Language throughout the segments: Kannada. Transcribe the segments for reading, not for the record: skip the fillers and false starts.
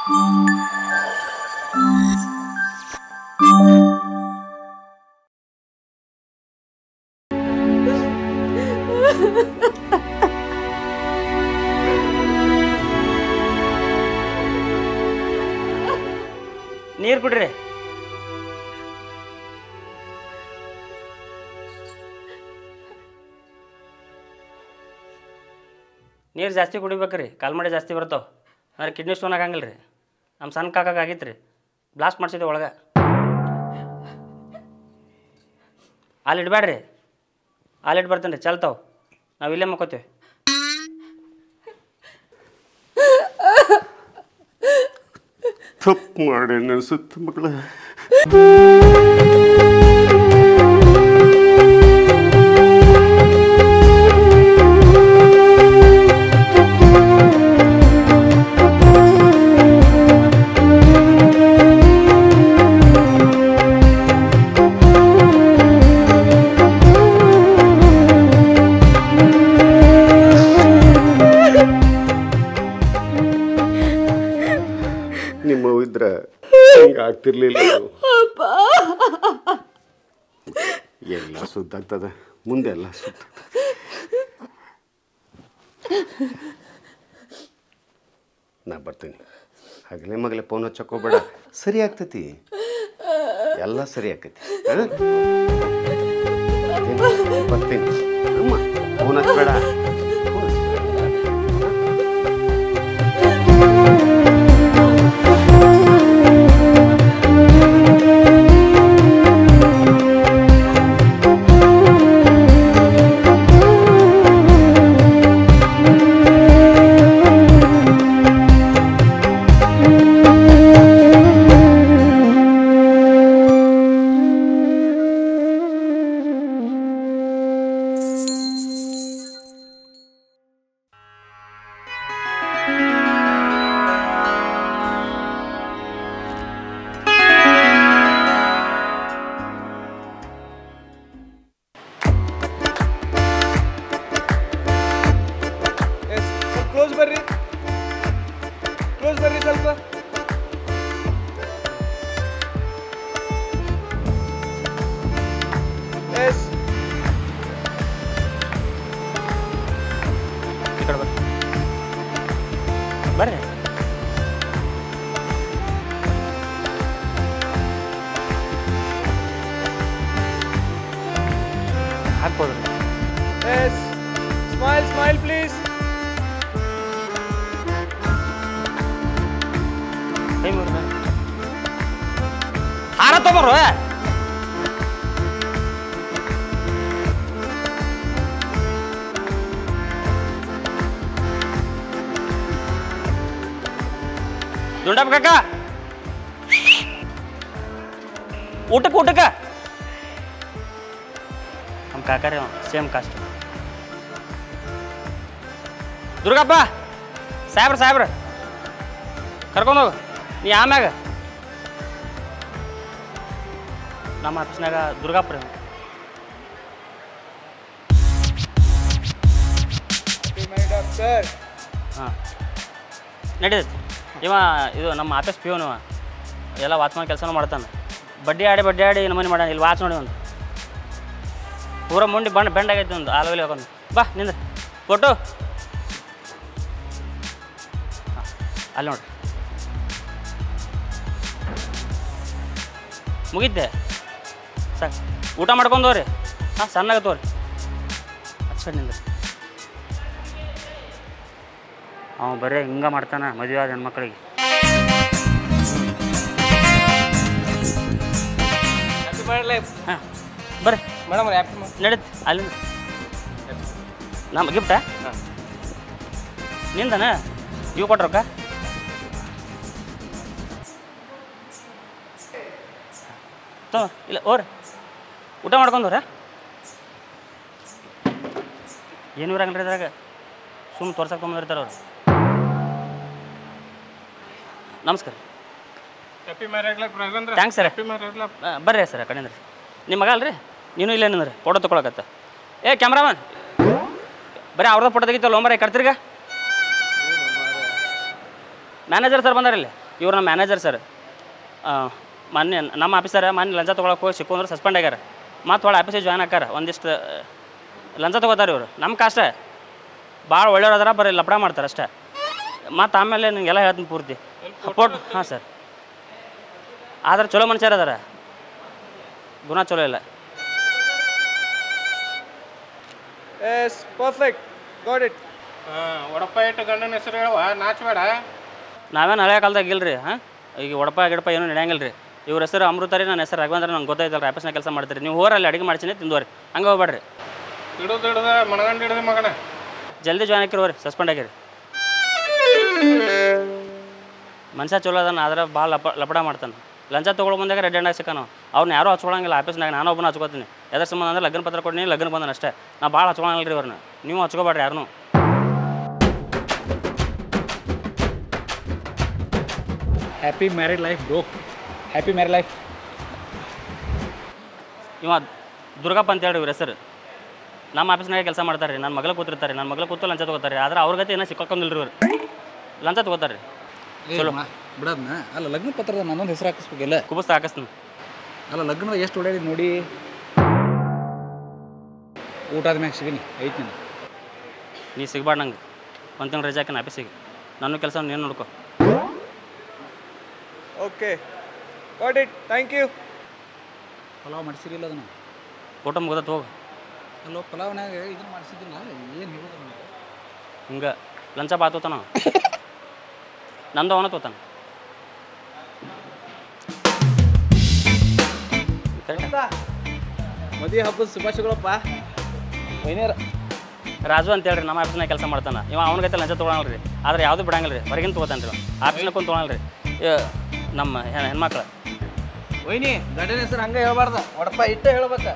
ನೀರು ಕುಡ್ರಿ. ನೀರು ಜಾಸ್ತಿ ಕುಡಿಬೇಕ್ರಿ, ಕಾಲ್ಮಡಿ ಜಾಸ್ತಿ ಬರ್ತಾವೆ. ಅಂದ್ರೆ ಕಿಡ್ನಿ ಸ್ಟೋನ್ ಆಗಂಗಿಲ್ಲ ರೀ. ನಮ್ಮ ಸಣ್ಣ ಕಾಕಾಗ ಆಗಿತ್ತು ರೀ, ಬ್ಲಾಸ್ಟ್ ಮಾಡಿಸಿದ್ವಿ ಒಳಗೆ. ಅಲ್ಲಿ ಇಡಬೇಡ್ರಿ, ಅಲ್ಲಿ ಬರ್ತೇನೆ ರೀ, ಚಲ್ತಾವೆ. ನಾವು ಇಲ್ಲೇ ಮಕ್ಕೋತೀವಿ. ತಪ್ಪು ಮಾಡಿ ಅನಿಸುತ್ತೆ ಮಕ್ಕಳ. ನಿಮ್ಮವು ಇದ್ರೆ ಹಿಂಗೆ ಆಗ್ತಿರ್ಲಿಲ್ಲ. ಎಲ್ಲ ಸುದ್ದಾಗ್ತದ, ಮುಂದೆ ಎಲ್ಲ ಸುತ್ತ. ನಾ ಬರ್ತೀನಿ. ಹಾಗಲೇ ಮಗಲೇ ಫೋನ್ ಹಚ್ಚಕೋಬೇಡ, ಸರಿ ಆಗ್ತೈತಿ, ಎಲ್ಲ ಸರಿ ಆಕೈತಿ. ಬರ್ತೀನಿ ಅಮ್ಮ, ಫೋನ್ ಹಚ್ಚಬೇಡ. ಬರ್ರಿ. ಹಾಕ್ಬೋದು. Smile smile please. ಹಾರ ತಗೋರು. ದುಂಡಪ್ಪ ಕಾಕ, ಊಟಕ್ಕೆ ನಮ್ಮ ಕಾಕಾರಿ ಸೇಮ್ ಕಾಸ್ಟ್. ದುರ್ಗಪ್ಪ ಸಾಹೇಬ್ರ ಕರ್ಕೊಂಡೋಗು. ನೀ ಆಮ್ಯಾಗ ನಮ್ಮ ಆಫೀಸ್ನಾಗ ದುರ್ಗಪ್ಪ ರೀ. ಹಾಂ ನಡೀತೈತಿ. ಇದು ನಮ್ಮ ಆಫೀಸ್ ಪಿಯೋನು ಎಲ್ಲ ವಾಚ್ಮಾನ್ ಕೆಲಸನೂ ಮಾಡ್ತಾನೆ. ಬಡ್ಡಿ ಆಡಿ ನಮ್ಮನೆ ಮಾಡ್ಯಾನ. ಇಲ್ಲಿ ವಾಚ್ ನೋಡಿ ಒಂದು ಪೂರ ಮುಂಡಿ ಬೆಂಡ್ ಆಗೈತಿ ಒಂದು ಆಲೋಲಿ ಹಾಕೊಂಡು. ಬಾ ನಿಂದ ಫೋಟೋ. ಹಾಂ ಅಲ್ಲಿ ನೋಡ್ರಿ ಮುಗಿದ್ದೆ ಸಾಕು. ಊಟ ಮಾಡ್ಕೊಂಡವ್ರಿ. ಹಾಂ ಸಣ್ಣಾಗತ್ತವ್ರಿ. ಅಚ್ಚ ನಿಂದ ಅವ ಬರೀ ಹಿಂಗೆ ಮಾಡ್ತಾನೆ ಮದುವೆ ಆದ ಹೆಣ್ಮಕ್ಳಿಗೆ. ಹಾಂ ಬರ್ರಿ ಮೇಡಮ್ ನಡೀತಿ. ಅಲ್ಲಿ ನಮ್ಮ ಗಿಫ್ಟ ನಿಂದನ ಇವು ಕೊಟ್ರಕ್ಕ. ಇಲ್ಲ ಓರ್ ಊಟ ಮಾಡ್ಕೊಂಡವ್ರ ಏನು ಇರಂಗಿಲ್ಲ ಇದ್ರಾಗ. ಸುಮ್ಮನೆ ತೋರ್ಸಕ್ಕೆ ತೊಗೊಂಡಿರ್ತಾರೆ ಅವ್ರು. ನಮಸ್ಕಾರ. Thanks sir. ಬರ್ರಿ ಸರ್ ಕಡೆಯಿಂದ. ನಿಮ್ಮ ಮಗ ಅಲ್ರಿ? ನೀನು ಇಲ್ಲೇ ನಿಂದ್ರಿ ಫೋಟೋ ತೊಗೊಳಕತ್ತ. ಏ ಕ್ಯಾಮ್ರಾಮನ್ ಬರೀ ಅವ್ರದ್ದು ಫೋಟೋ ತೆಗಿತಲ್ಲ ಮರ ಕಟ್ತಿರ್ಗ. ಮ್ಯಾನೇಜರ್ ಸರ್ ಬಂದಾರ ಇಲ್ಲಿ. ಇವ್ರು ನಮ್ಮ ಮ್ಯಾನೇಜರ್ ಸರ್. ಮೊನ್ನೆ ನಮ್ಮ ಆಫೀಸರ್ ಮೊನ್ನೆ ಲಂಚ ತೊಗೊಳಕ್ಕೆ ಹೋಗಿ ಸಿಕ್ಕೊಂಡ್ರೆ ಸಸ್ಪೆಂಡ್ ಆಗ್ಯಾರ. ಮತ್ತು ಒಳ್ಳೆ ಆಫೀಸಿಗೆ ಜಾಯ್ನ್ ಆಕಾರ. ಒಂದಿಷ್ಟು ಲಂಚ ತೊಗೋತಾರೆ ಇವರು. ನಮ್ಮ ಕಾಷ್ಟ ಭಾಳ ಒಳ್ಳೆಯವ್ರು ಅದಾರ, ಬರೀ ಲಪಡ ಮಾಡ್ತಾರೆ ಅಷ್ಟೇ. ಮತ್ತು ಆಮೇಲೆ ನಿಮಗೆಲ್ಲ ಹೇಳ್ತೀನಿ ಪೂರ್ತಿ ಸಪೋರ್ಟ್. ಹಾಂ ಸರ್, ಆದ್ರೆ ಚಲೋ ಮನುಷ್ಯರು ಅದಾರ, ಗುಣ ಚಲೋ ಇಲ್ಲ. Yes perfect, got it. ಒಡಪ್ಪ ಇಟ್ಟು ಗಂಡನ ಹೆಸರು ಹೇಳುವ, ನಾಚಬೇಡ. ನಾವೇನು ಹಳೆಯ ಕಾಲದಾಗ ಇಲ್ರಿ. ಹಾಂ, ಈಗ ಒಡಪ ಗಿಡಪ ಏನೂ ನಡೆಯಂಗಿಲ್ಲ ರೀ. ಇವ್ರ ಹೆಸರು ಅಮೃತ ರೀ, ನನ್ನ ಹೆಸರು ರಾಘವೇಂದ್ರ. ನಂಗೆ ಗೊತ್ತಾಯ್ತಲ್ಲ, ಆಫೀಸ್ನಾಗ ಕೆಲಸ ಮಾಡ್ತೀರಿ ನೀವು. ಹೋರಲ್ಲಿ ಅಡುಗೆ ಮಾಡ್ತೀನಿ ತಿಂದೋರಿ, ಹಂಗೆ ಹೋಗ್ಬೇಡ್ರಿ. ಹಿಡಿದು ಮನಗಂಡು ಹಿಡಿದು ಮಗನ ಜಲ್ದಿ ಜಾಯ್ನ್ ಹಾಕಿರೋರಿ, ಸಸ್ಪೆಂಡ್ ಆಗಿರಿ. ಮನುಷ್ಯ ಚಲೋ ಅದಾನ, ಆದ್ರೆ ಭಾಳ ಲಪಡ ಮಾಡ್ತಾನೆ. ಲಂಚ ತೊಗೊಳೋ ಮುಂದಾಗ ರೆಡ್ ಹ್ಯಾಂಡಾಗಿ ಸಿಕ್ಕಾನು. ಅವ್ರನ್ನ ಯಾರೂ ಹಚ್ಕೊಳಂಗಿಲ್ಲ ಆಫೀಸ್ನಾಗ. ನಾನು ಒಬ್ಬನ ಹಚ್ಕೋತೀನಿ. ಎದ್ರ ಸಂಬಂಧ ಅಂದ್ರೆ ಲಗ್ನ ಪತ್ರ ಕೊಡ್ತೀನಿ, ಲಗ್ನ ಬಂದನು ಅಷ್ಟೇ. ನಾ ಭಾಳ ಹಚ್ಕೊಳಂಗಿಲ್ಲ ರೀ ಅವ್ರನ್ನ. ನೀವು ಹಚ್ಕೋಬೇಡ್ರಿ ಯಾರನ್ನೂ. Happy married life bro, happy married life. ಇವ ದುರ್ಗಪ್ಪ ಅಂತ ಹೇಳಿ ಇವ್ರ ಹೆಸರು. ನಮ್ಮ ಆಫೀಸ್ನಾಗೆ ಕೆಲಸ ಮಾಡ್ತಾರೆ ರೀ. ನನ್ನ ಮಗಳು ಕೂತಿರ್ತಾರೆ, ನನ್ನ ಮಗಳು ಕೂತು ಲಂಚ ತೊಗೋತಾರೆ. ಆದ್ರೆ ಅವ್ರ ಗತಿ ಏನೋ ಸಿಕ್ಕಾಕೊಂಡಿಲ್ಲ ರೀ ಇವ್ರು. ಲಂಚ ತೊಗೋತಾರೆ ರೀ. ಚಲೋ ಬಿಡೋದನ್ನ. ಅಲ್ಲ, ಲಗ್ನ ಪತ್ರದ ನನ್ನೊಂದು ಹೆಸರು ಹಾಕಿಸ್ಬೇಕಿಲ್ಲ. ಕುಬಸ್ತ ಹಾಕಿಸ್ತೀನಿ. ಅಲ್ಲ, ಲಗ್ನದ ಎಷ್ಟು ಓಡಾಡಿ ನೋಡಿ. ಊಟ ಆದ್ಮ್ಯಾಗ ಸಿಗಿನಿ ಐತಿ ನೀನು. ನೀ ಸಿಗ್ಬಾರ್ದು ನಂಗೆ. ಒಂದು ತಿಂಗಳು ರಜೆ ಹಾಕಿನ ಆಫೀಸಿಗೆ. ನನ್ನ ಕೆಲಸ ನೀನು ನೋಡ್ಕೊ. Okay, got it, thank you. Pulao ಮಾಡಿಸಿರಿಲ್ಲ ಅದನ್ನು. ಊಟ ಮುಗ್ದತ್ ಹೋಗು. ಅಲ್ಲೋ, ಪಲಾವ್ನಾಗ ಇದನ್ನು ಮಾಡಿಸಿದ್ದಿಲ್ಲ, ಏನು ಹೇಳೋದು? ಹಿಂಗೆ ಲಂಚ ಬಾತೋತಾನ, ನಂದು ಅವನ ತೋತಾನ. ಮದುವೆ ಹಬ್ಬದ ಶುಭಾಶಯಗಳಪ್ಪ. ವೈನೇರ ರಾಜು ಅಂತ ಹೇಳ್ರಿ, ನಮ್ಮ ಆಫೀಸ್ನಾಗ ಕೆಲಸ ಮಾಡ್ತಾನೆ. ಇವ ಅವ್ನ ಗೈತೆ ಲಂಚ ತೊಗೊಳಲ್ಲ ರೀ. ಆದ್ರೆ ಯಾವುದು ಬಿಡಂಗಿಲ್ಲ ರೀ, ಹೊರಗಿನ ತೊಗೋತಾನೆ ರೀ. ಆಫೀಸ್ನಾಗ ಕುಂತು ತೊಗೊಳಲ್ಲ ರೀ. ನಮ್ಮ ಹೆಣ್ಮಕ್ಳು. ವೈನಿ, ಗಂಡನ ಹೆಸರು ಹಂಗೆ ಹೇಳ್ಬಾರ್ದು, ಒಡಪ್ಪ ಇಟ್ಟೆ ಹೇಳ್ಬೇಕ.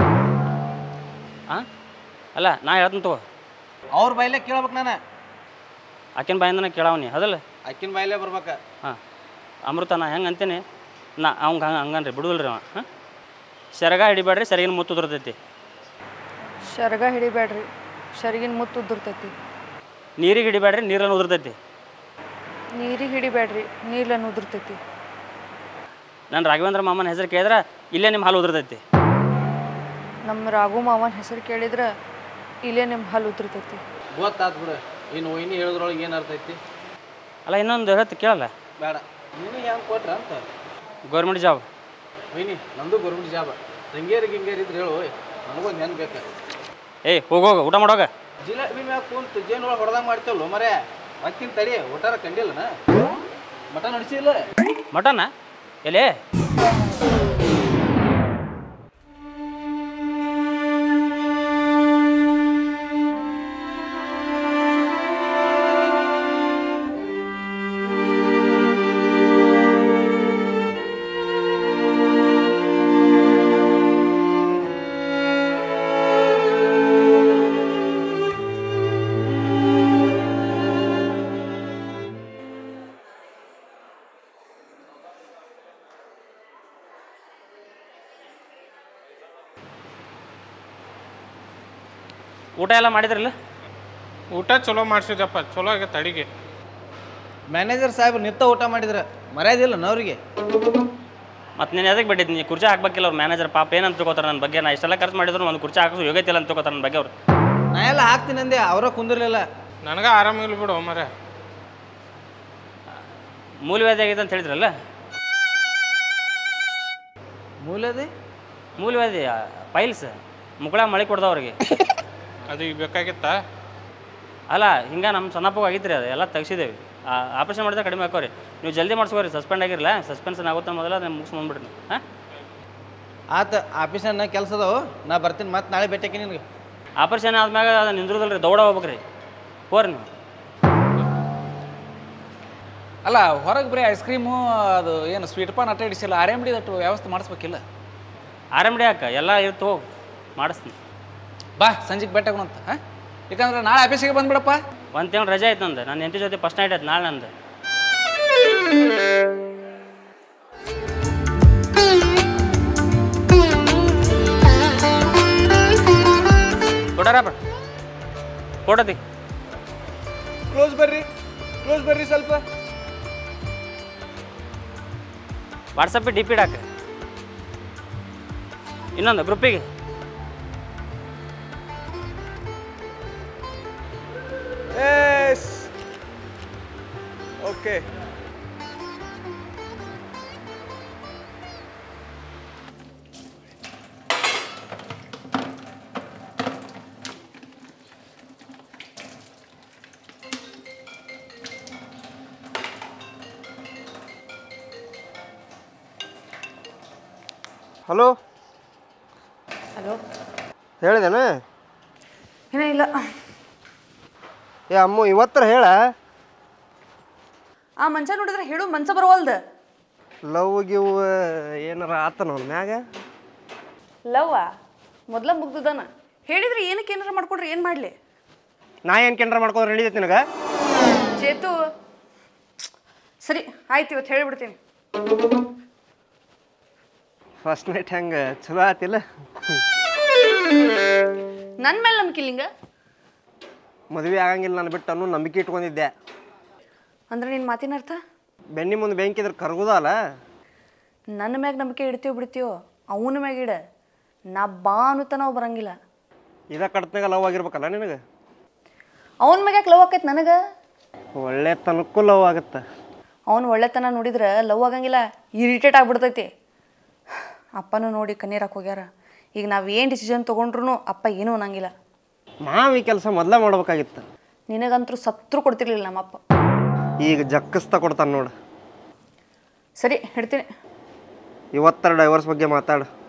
ಹಾಂ, ಅಲ್ಲ ನಾ ಹೇಳ್ತೀನಿ ತಗೋ. ಅವ್ರ ಬಾಯಿಲೆ ಕೇಳ್ಬೇಕು ನಾನು. ಆಕಿನ ಬಾಯಿಂದನೇ ಕೇಳವನಿ ಅದಲ್ಲ. ಅಕ್ಕಿನ ಬಾಯಿಲೆ ಬರ್ಬೇಕ. ಹಾಂ, ಅಮೃತ ನಾ ಹೆಂಗೆ ಅಂತೀನಿ ನಾ ಅವ್ಗೆ ಹಂಗನ್ರಿ ಬಿಡುದಿಲ್ಲ ರೀ ಅವ. ಹಾಂ, ಸೆರಗ ಹಿಡಿಬೇಡ್ರಿ, ಸೆರಗಿನ ಮುತ್ತು ಉದುರ್ತೈತಿ. ಸೆರಗ ಹಿಡಿಬೇಡ್ರಿ, ಸೆರಗಿನ ಮುತ್ತು ಉದುರ್ತೈತಿ. ನೀರಿಗೆ ಹಿಡಿಬೇಡ್ರಿ, ನೀರನ್ನು ಉದುರ್ತೈತಿ. ನೀರಿಗೆ ಹಿಡಿಬೇಡ್ರಿ, ನೀರನ್ನು ಉದುರ್ತೈತಿ. ನಾನು ರಾಘವೇಂದ್ರ ಮಾಮನ ಹೆಸರು ಕೇಳಿದ್ರೆ ಇಲ್ಲೇ ನಿಮ್ಮ ಹಾಲು ಉದುರ್ತೈತಿ. ನಮ್ಮ ರಾಘು ಮಾವನ ಹೆಸರು ಕೇಳಿದ್ರೆ ಇಲ್ಲೇ ನಿಮ್ಮ ಹಾಲು ಉದುರ್ತೈತಿ. ಗೊತ್ತಾತ್ ಬಿಡು. ಇನ್ನು ವೈನಿ ಹೇಳಿದ್ರೊಳಗೆ ಏನು ಅರ್ಥ ಐತಿ? ಅಲ್ಲ, ಇನ್ನೊಂದು ಹೇಳ್ತಿ ಕೇಳಲ್ಲ. ಬೇಡ, ನೀನು ಹೆಂಗೆ ಕೊಟ್ರ ಅಂತ. Government job. ವೈನಿ, ನಂದು ಗೌರ್ಮೆಂಟ್ ಜಾಬ್. ರಂಗೇರಿಗೆ ಇದ್ರೆ ಹೇಳು, ನನಗೊಂದು ನೆನ್ ಬೇಕು. ಏಯ್ ಹೋಗೋಗ, ಊಟ ಮಾಡೋಗ. ಜಿಲೇಬಿ ಮ್ಯಾಗ ಕುಂತು ಜೇನೊಳಗೆ ಹೊಡೆದಂಗೆ ಮಾಡ್ತೇವಲ್ಲ ಮರೆ. ಅಕ್ಕಿನ ತಡಿ, ಊಟಾರ ಕಂಡಿಲ್ಲನ. ಮಟ ನಡೆಸಿಲ್ಲ. ಮಟನ್ನ ಎಲೆ? ಊಟ ಎಲ್ಲ ಮಾಡಿದ್ರಲ್ಲ? ಊಟ ಚಲೋ ಮಾಡಿಸಿದಪ್ಪ, ಚಲೋ ಆಗೈತೆ ಅಡಿಗೆ. ಮ್ಯಾನೇಜರ್ ಸಾಹೇಬ್ರು ನಿತ್ತ ಊಟ ಮಾಡಿದ್ರೆ ಮರ್ಯಾದಿಲ್ಲ ಅವ್ರಿಗೆ. ಮತ್ತು ನೀನು ಎದಕ್ಕೆ ಬಿಟ್ಟಿದ್ದು? ನೀ ಕುರ್ಚಿ ಹಾಕ್ಬೇಕಿಲ್ಲ ಅವ್ರು ಮ್ಯಾನೇಜರ್. ಪಾಪ ಏನಂತ ತಿಳ್ಕೊತಾರೆ ನನ್ನ ಬಗ್ಗೆ. ನಾ ಇಷ್ಟೆಲ್ಲ ಖರ್ಚು ಮಾಡಿದ್ರು ಒಂದು ಕುರ್ಚಿ ಹಾಕಿಸು ಯೋಗ್ಯತೆ ಅಂತ ತಿಳ್ಕೊತಾರೆ ನನ್ನ ಬಗ್ಗೆ ಅವ್ರು. ನಾ ಎಲ್ಲ ಹಾಕ್ತೀನಿ ಅಂದೆ, ಅವರ ಕುಂದಿರ್ಲಿಲ್ಲ. ನನಗೆ ಆರಾಮಿಲ್ಲ ಬಿಡು ಮರೆ. ಮೂಲವ್ಯಾಧಿ ಆಗಿದೆ ಅಂತ ಹೇಳಿದ್ರಲ್ಲ? ಮೂಲದೆ ಮೂಲವ್ಯಾಧಿ ಪೈಲ್ಸ್, ಮುಕ್ಕಳ ಮಳೆ ಕೊಡ್ದವ್ರಿಗೆ. ಅದು ಈಗ ಬೇಕಾಗಿತ್ತ? ಅಲ್ಲ, ಹಿಂಗೆ ನಮ್ಮ ಸಣ್ಣಪ್ಪಗೆ ಆಗಿತ್ತು ಅದು. ಎಲ್ಲ ತೆಗ್ಸಿದ್ದೇವೆ. ಆಪ್ರೇಷನ್ ಮಾಡಿದ್ರೆ ಕಡಿಮೆ ಹಾಕೋರಿ. ನೀವು ಜಲ್ದಿ ಮಾಡಿಸ್ಕೋರಿ, ಸಸ್ಪೆಂಡ್ ಆಗಿರಲ್ಲ. ಸಸ್ಪೆನ್ಷನ್ ಆಗುತ್ತೆ ಮೊದಲು, ಅದನ್ನ ಮುಗಿಸ್ಕೊಂಡ್ಬಿಡ್ರಿ. ಹಾಂ, ಆತ ಆಫೀಸನ್ನ ಕೆಲಸ ಅದಾವು, ನಾ ಬರ್ತೀನಿ. ಮತ್ತೆ ನಾಳೆ ಭೇಟಿಯಾಕಿ ನಿನಗೆ. ಆಪ್ರೇಷನ್ ಆದ್ಮ್ಯಾಗ ಅದು ನಿಂದ್ರದಲ್ರಿ, ದೌಡ ಹೋಗ್ಬೇಕ್ರಿ. ಹೋರಿ ನೀವು. ಅಲ್ಲ, ಹೊರಗೆ ಬರೀ ಐಸ್ ಕ್ರೀಮು ಅದು ಏನು ಸ್ವೀಟ್ ಪಾನ್ ಅಟ್ಟ ಹಿಡಿಸಿಲ್ಲ. RMD ದಟ್ಟು ವ್ಯವಸ್ಥೆ ಮಾಡಿಸ್ಬೇಕಿಲ್ಲ? RMD ಯಾಕೆ ಎಲ್ಲ ಇರ್ತು, ಹೋಗಿ ಮಾಡಿಸ್ತೀನಿ. ಬಾ, ಸಂಜೆಗೆ ಭೇಟಿಯಾಗೋಣಂತ. ಹಾಂ, ಯಾಕಂದ್ರೆ ನಾಳೆ ಆಫೀಸಿಗೆ ಬಂದ್ಬಿಡಪ್ಪ. ಒಂದು ತಿಂಗಳು ರಜೆ ಆಯ್ತು ನಂದು. ನನ್ನ ಹೆಂಡತಿ ಜೊತೆ ಫಸ್ಟ್ ನೈಟ್ ಆಯ್ತು ನಾಳೆ ನಂದು. ಕೊಡಾರಪ್ಪ, ಕೊಡತಿ. ಕ್ಲೋಸ್ ಬರ್ರಿ ಸ್ವಲ್ಪ. ವಾಟ್ಸಪ್ಪಿಗೆ ಡಿ ಪಿ ಇಡಾಕ ಇನ್ನೊಂದು ಗ್ರೂಪಿಗೆ ಓಕೆ ಹಲೋ ಹಲೋ ಹೇಳಿದೇನ ಏನೂ ಇಲ್ಲ. ಏ ಅಮ್ಮ ಇವತ್ತರ ಹೇಳ ಆ ಮಂಚ ನೋಡಿದ್ರೆ ಹೇಳು ಮನ್ಸ ಬರವಲ್ದ. ಲವ್ ಗಿವ್ ಏನಾರ ಆತನ ಅವ್ನ ಮ್ಯಾಗ ಲವ್ವ ಮೊದ್ಲ ಮುಗ್ದದನ ಹೇಳಿದ್ರೆ ಏನಕ್ಕೆ ಏನಾರ ಮಾಡ್ಕೊಡ್ರಿ ಏನು ಮಾಡಲಿ? ನಾ ಏನು ಕೆಂಡ್ರ ಮಾಡ್ಕೊಂಡ್ರೆ ನಡೀತೈತಿ ನಿನಗೆ? ಚೇತು ಸರಿ ಆಯ್ತು ಇವತ್ತು ಹೇಳಿಬಿಡ್ತೀನಿ. ಫಸ್ಟ್ ನೈಟ್ ಹೆಂಗೆ ಚಲೋ ಆತಿಲ್ಲ? ನನ್ನ ಮೇಲೆ ನಂಬಿಕೆ ಇಲ್ಲಿಂಗ ಮದುವೆ ಆಗಂಗಿಲ್ಲ ನಾನು ಬಿಟ್ಟು ಅನ್ನೋ ನಂಬಿಕೆ ಇಟ್ಕೊಂಡಿದ್ದೆ. ಅಂದ್ರೆ ನಿನ್ನ ಮಾತಿನ ಅರ್ಥ? ಬೆನ್ನಿ ಮುಂದೆ ಬೆಂಕಿದ್ರೆ ಕರಗುದಲ್ಲ. ನನ್ನ ಮ್ಯಾಗ ನಂಬಿಕೆ ಇಡ್ತೀವೋ ಬಿಡ್ತೀವೋ ಅವನ ಮ್ಯಾಗ ಇಡ. ನಾ ಬಾ ಅನ್ನುತ್ತ ನಾವು ಬರಂಗಿಲ್ಲ. ಇದ ಕಡ್ತನಾಗ ಲವ್ ಆಗಿರ್ಬೇಕಲ್ಲ ನಿನಗೆ? ಅವನ ಮ್ಯಾಗ ಯಾಕೆ ಲವ್ ಆಕೈತೆ ನನಗೆ? ಒಳ್ಳೆ ತನಕ್ಕೂ ಲವ್ ಆಗುತ್ತೆ. ಅವ್ನು ಒಳ್ಳೆತನ ನೋಡಿದ್ರೆ ಲವ್ ಆಗಂಗಿಲ್ಲ, ಇರಿಟೇಟ್ ಆಗಿಬಿಡ್ತೈತಿ. ಅಪ್ಪನೂ ನೋಡಿ ಕಣ್ಣೀರಾಕ್ ಹೋಗ್ಯಾರ. ಈಗ ನಾವು ಏನು ಡಿಸಿಷನ್ ತೊಗೊಂಡ್ರು ಅಪ್ಪ ಏನೂ ಅನ್ನಂಗಿಲ್ಲ. ನಾವು ಈ ಕೆಲಸ ಮೊದಲೇ ಮಾಡ್ಬೇಕಾಗಿತ್ತು. ನಿನಗಂತರೂ ಸತ್ರು ಕೊಡ್ತಿರ್ಲಿಲ್ಲ ನಮ್ಮಪ್ಪ. ಈಗ ಜಕ್ಕಸ್ತಾ ಕೊಡ್ತಾನೆ ನೋಡು. ಸರಿ ಹೇಳ್ತೀನಿ. ಇವತ್ತರ ಡೈವರ್ಸ್ ಬಗ್ಗೆ ಮಾತಾಡು.